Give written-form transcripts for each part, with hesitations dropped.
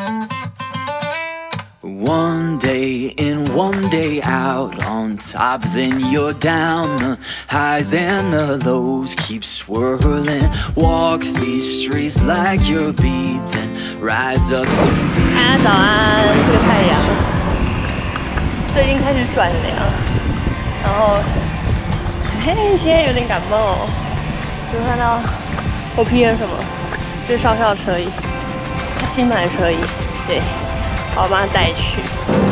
One day in, one day out, on top, then you're down. The highs and the lows keep swirling. Walk these streets like you're beat, then rise up to me. 早安，这个太阳最近开始转凉，然后嘿，现在有点感冒。就看到我披了什么，就是少校的车衣，他新买的车衣，对。 我把它带去。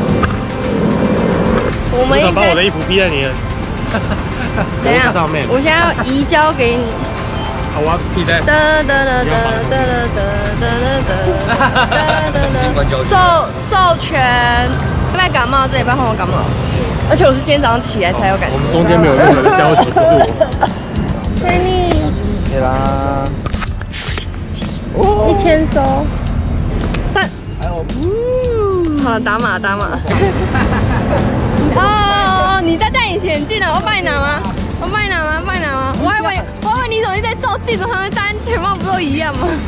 我们应该把我的衣服披在你的脖子上面。我现在要移交给你。好，我要披在。授权。因为感冒，这礼拜换我感冒，而且我是今天早上起来才有感觉。我们中间没有任何的交集，不是我。给你。对啦。1000收。还有。 好了，打码。哦，你在戴隐形眼镜呢？我帮你拿吗？我帮你拿吗？我还以为你手机在照镜子旁边戴全帽，不都一样吗？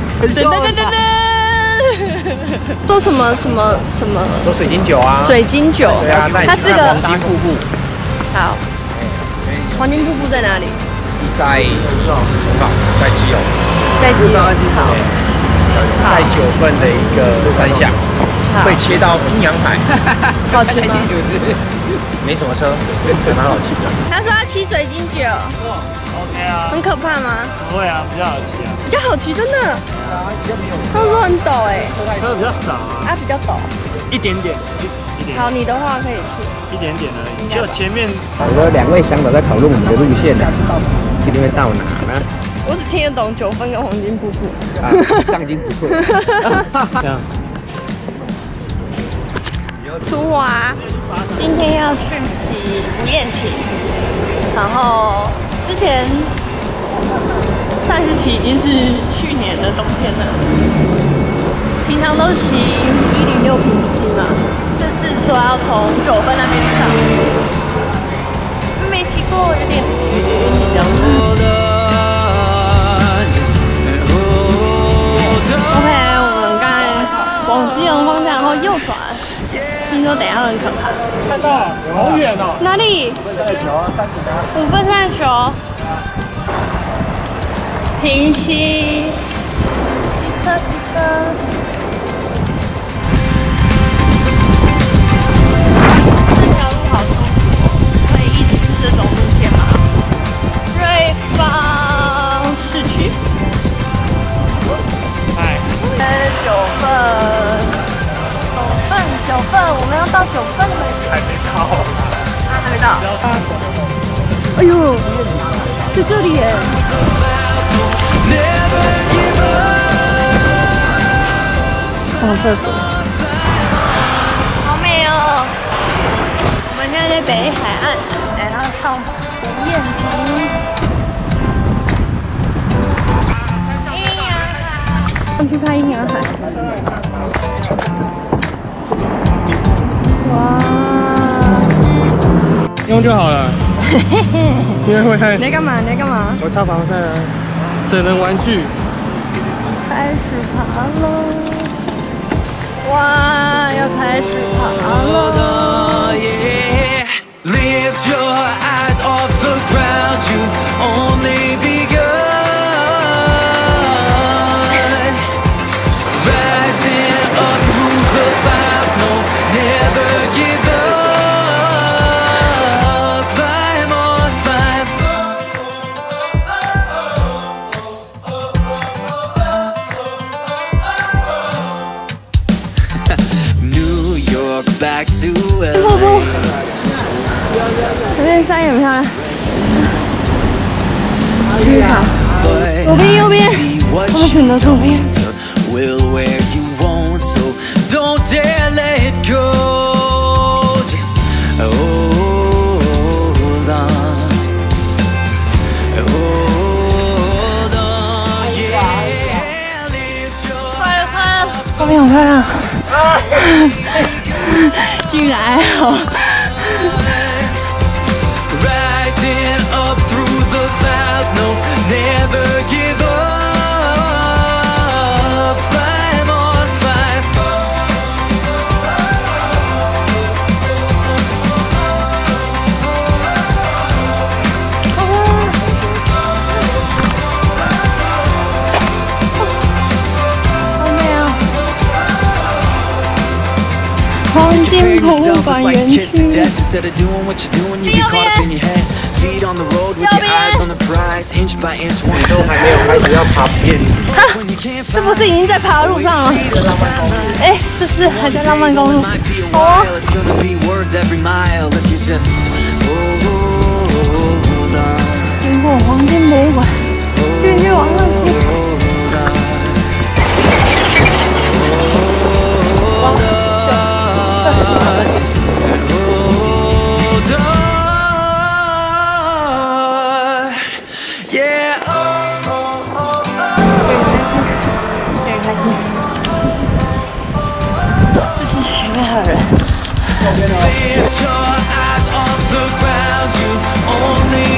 都什么？都水晶酒啊。水晶酒。对啊，它是个黄金瀑布。好。黄金瀑布在哪里？在在基隆。在基隆。好。在9份的一个山下。 会切到阴阳海，好骑吗？没什么车，还蛮好骑的。他说要骑水晶酒，哇 ，OK 啊。很可怕吗？不会啊，比较好骑啊。比较好骑，真的。他们说很陡哎。车比较少啊。比较陡。一点点。好，你的话可以去。一点点而已，就前面。我说2位向导在讨论我们的路线呢，一定会到哪呢？我只听得懂9分跟黄金瀑布。啊，上金不错。这样。 出华，今天要去骑不厌艇，然后之前上一次骑已经是去年的冬天了，平常都骑106平7嘛，这次说要从9分那边上，没骑过，有点紧张。OK， 我们刚才往基隆方向，然后右转。 听说等一下很可怕。看到，好远哦。哪里？5分3球，5分3球。平息。这条路好舒服，可以一直是这种路线吗？瑞芳市区。嗨。9分。 9份，我们要到9份了。还没到。还没到。哎呦，在这里耶！上厕所。好美哦！我们现在在北海岸，来到上不厌亭。阴阳海。上去看阴阳海。 哇！用就好了，因为会害。你在干嘛？我擦防晒啊，整人玩具。开始爬喽！哇，要开始爬喽！ Lift your eyes off the ground, you've only begun. Rising up through the clouds, no, never give up. Climb on, climb. New York back to LA. 这边山也很漂亮。绿好，左边右边，我们选择左边。Will where you want, so don't dare let it go. Just hold on, hold on, yeah. Lift your eyes. 快了快了，后面好漂亮，居然还好。 Rising up through the clouds, no, never give up. Climb on, climb. 黄金博物馆园区。 Feet on the road with your eyes on the prize, inch by inch, one step. 还没有开始要爬边。这不是已经在爬路上了？哎，这是还在浪漫公路。哦。It's gonna be worth every mile if you just hold on. 经过黄金博物馆，日月王乐街。Lift your eyes off the ground, you've only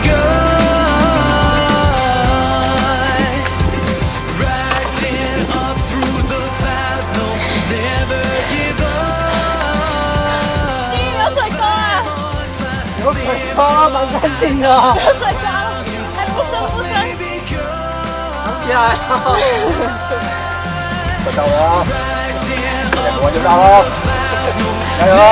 begun. Rising up through the clouds, no, never give up. 有水沟啊！ 有水沟啊，蛮干净的。 有水沟，还不深不深。 藏起来啊！快到了啊！我就到了。加油！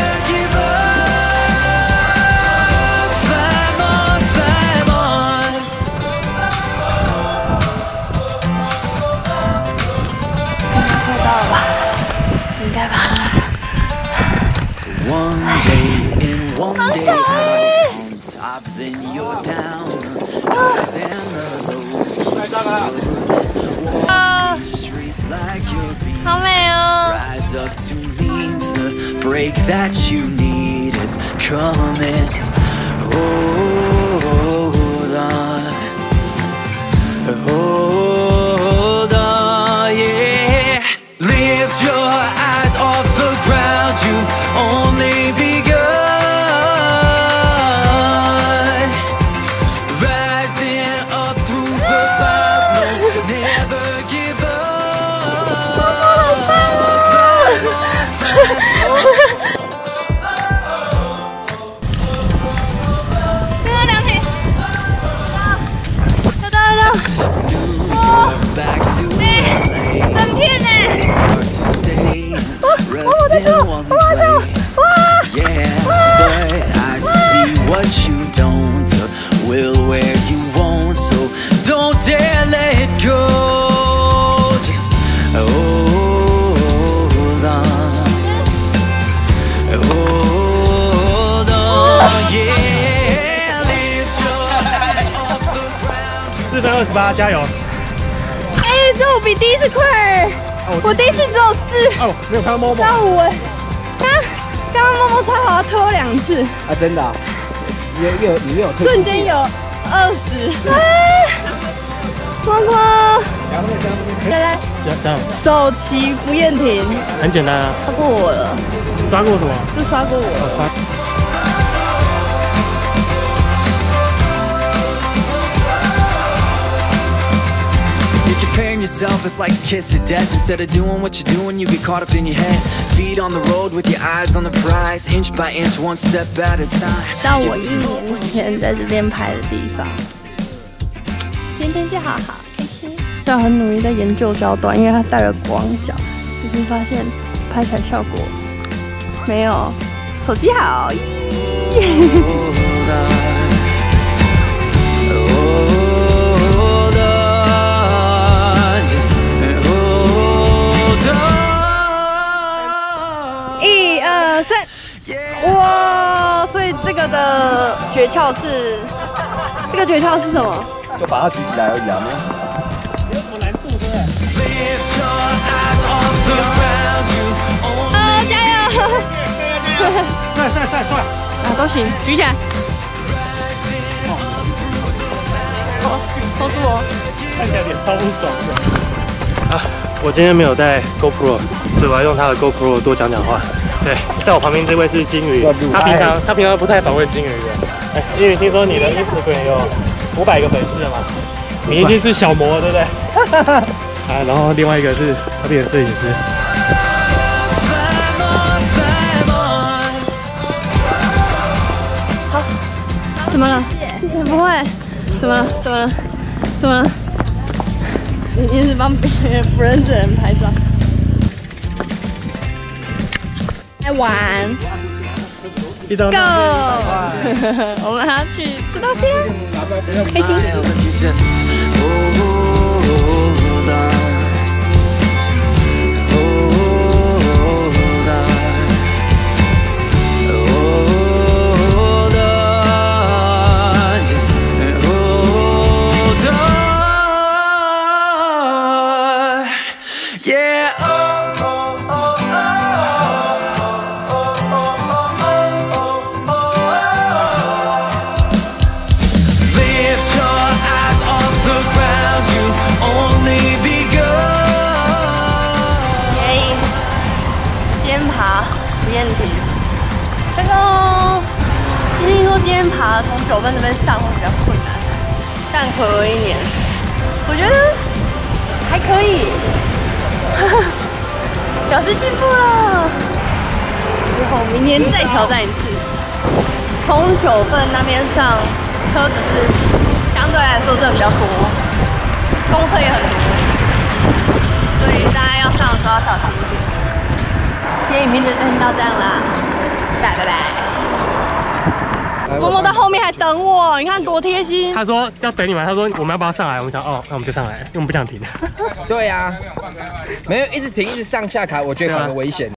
快到了吧？应该吧。 One day in, one day out, on top, then you're down. Highs and the lows keep swirling. Walk these streets like you're being. 好美哦！ Rise up to meet the break that you need. It's coming. Just hold on. Hold on, yeah. Lift your eyes off the ground. You've only begun. Rising up through the clouds. No, never give up. 4分28，加油！ 哎，这我比第一次快，我第一次只有4。 哦，没有看到默默。 到5哎，刚刚默默超好，拖2次。 啊，真的、啊？你没有瞬间有20。光光，来， 加油！ 手齐不厌停。 很简单啊。 刷过我了。 刷过什么？ 就刷过我。 刷。 Preparing yourself, it's like a kiss of death. Instead of doing what you're doing, you get caught up in your head. Feet on the road with your eyes on the prize, inch by inch, one step at a time. 到我1年前在这边拍的地方，今天天气好好开心。要很努力在研究焦段，因为他带了广角，只是发现拍起来效果没有手机好。哇，所以这个的诀窍是，这个诀窍是什么？ 就把它举起来而已啊，没有什么难度，对不对？ 啊，加油！ 帅！ 啊，都行，举起来。投住我。 看起来脸超不爽的。啊，我今天没有带 GoPro， 所以我要用它的 GoPro 多讲讲话。 对，在我旁边这位是金鱼，他平常不太访问金鱼的。哎，金鱼，听说你的 Instagram 有500个粉丝了嘛？你已经是小模，对不对？啊，然后另外一个是他的摄影师。 好，怎么了？不会，怎么了？你一直帮别人不认识的人拍照。 来玩 ，Go！ 我们还要去吃东西，开心。今天爬从9份这边上会比较困难，但可以年，我觉得还可以，表示进步了。然后明年再挑战一次。从9份那边上，车子是相对来说真的比较多，公车也很多，所以大家要上的时候要小心一点。今天影片就先到这样啦，拜拜。默默到后面还等我，你看多贴心。 他说要等你们，他说我们要不要上来？我们想哦，那我们就上来，因为我们不想停。 对呀，没有一直停，一直上下卡，我觉得反而危险。